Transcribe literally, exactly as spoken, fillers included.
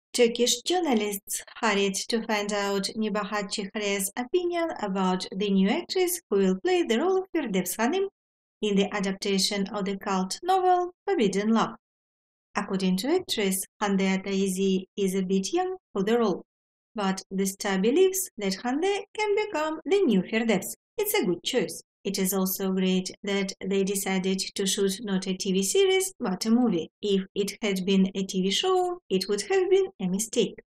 Turkish journalists hurried to find out Nebahat C's opinion about the new actress who will play the role of Firdevs Hanım in the adaptation of the cult novel Forbidden Love. According to actress, Hande Ataizi is a bit young for the role, but the star believes that Hande can become the new Firdevs. It's a good choice. It is also great that they decided to shoot not a T V series but a movie. If it had been a T V show, it would have been a mistake.